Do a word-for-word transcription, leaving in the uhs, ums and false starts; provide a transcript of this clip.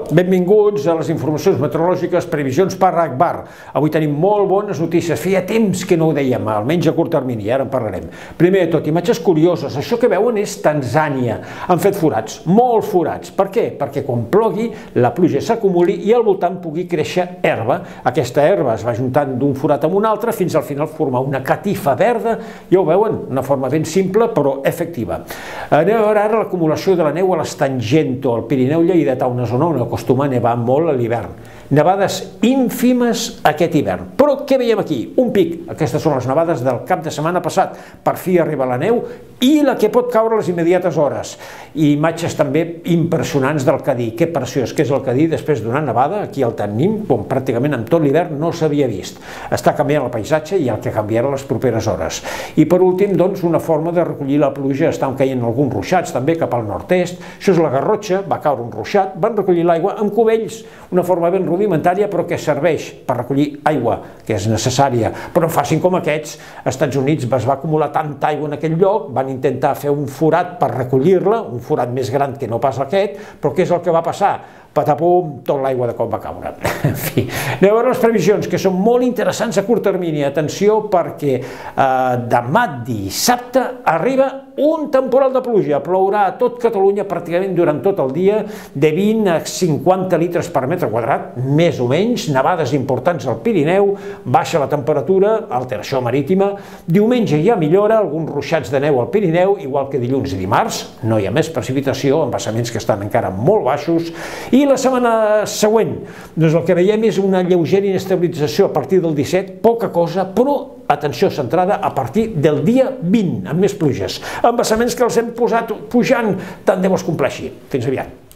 benvinguts a les informacions meteorològiques, previsions per Agbar. Avui tenim molt bones notícies, feia temps que no ho dèiem, almenys a curt termini, ara en parlarem. Primer de tot, imatges curioses, això que veuen és Tanzània. Han fet forats, molts forats. Per què? Perquè quan plogui, la pluja s'acumuli i al voltant pugui créixer herba. Aquesta herba es va juntant d'un forat amb un altre fins al final formar una catifa verda. Ja ho veuen, una forma ben simple però efectiva. Anem a veure ara l'acumulació de la neu a l'Stangento, al Pirineu lleidatà, una zona on acostuma a nevar molt a l'hivern. Nevades ínfimes aquest hivern. Però què veiem aquí? Un pic. Aquestes són les nevades del cap de setmana passat. Per fi arriba la neu i la que pot caure a les immediates hores. I imatges també impressionants del Cadí. Que preciós que és el Cadí després d'una nevada, aquí al tenim, com pràcticament en tot l'hivern no s'havia vist. Està canviant el paisatge i el que canviarà les properes hores. I per últim, doncs, una forma de recollir la pluja. Estan caient alguns ruixats també cap al nord-est. Això és la Garrotxa, va caure un ruixat, van recollir l'aigua amb cubells, una forma ben rudimentària però que serveix per recollir aigua, que és necessària. Però no facin com aquests. Als Estats Units es va acumular tanta aigua en aquell lloc, van intentar fer un forat per recollir-la, un forat més gran que no pas aquest, però què és el que va passar? Patapum, tot l'aigua de cop va caure. En fi, anem a veure les previsions, que són molt interessants a curt termini. Atenció, perquè eh, demà dissabte arriba un temporal de pluja. Plourà a tot Catalunya pràcticament durant tot el dia, de vint a cinquanta litres per metre quadrat, més o menys, nevades importants al Pirineu, baixa la temperatura, alteració marítima. Diumenge ja millora, alguns ruixats de neu al Pirineu, igual que dilluns i dimarts, no hi ha més precipitació, embassaments que estan encara molt baixos, i la setmana següent, doncs el que veiem és una lleugera inestabilització a partir del disset, poca cosa, però atenció centrada a partir del dia vint, amb més pluges. Embassaments que els hem posat pujant, tant de bo es compleixi. Fins aviat.